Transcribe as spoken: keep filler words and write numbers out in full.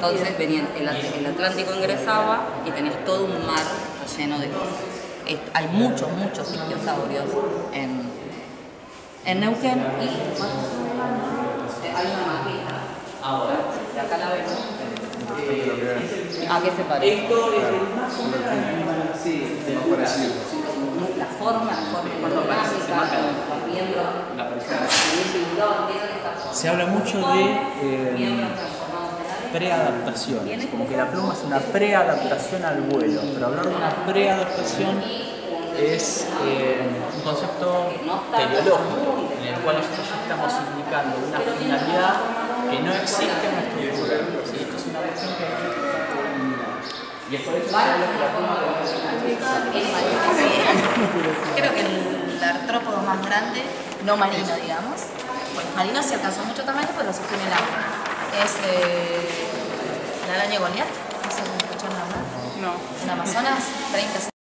Entonces venían, el, el Atlántico ingresaba y tenías todo un mar lleno de cosas. Hay muchos, muchos sitiosaurios en, en Neuquén y hay una maqueta. Ahora, de acá la vemos. ¿A qué se parece? Esto es el más parecido. La forma, la forma económica, los miembros, se habla mucho de eh, preadaptaciones, como que la pluma es una preadaptación al vuelo, pero hablar de una preadaptación es eh, un concepto teleológico, en el cual nosotros ya estamos indicando una finalidad que no existe en nuestro estructura. ¿Sí? Esto es una cuestión que y es por eso que la pluma creo que el artrópodo más grande, no marino, digamos, bueno, marino sí alcanzó mucho tamaño, pero lo sostiene el agua. Es eh, la araña Goliat, no sé si escucharon hablar. No. En Amazonas, treinta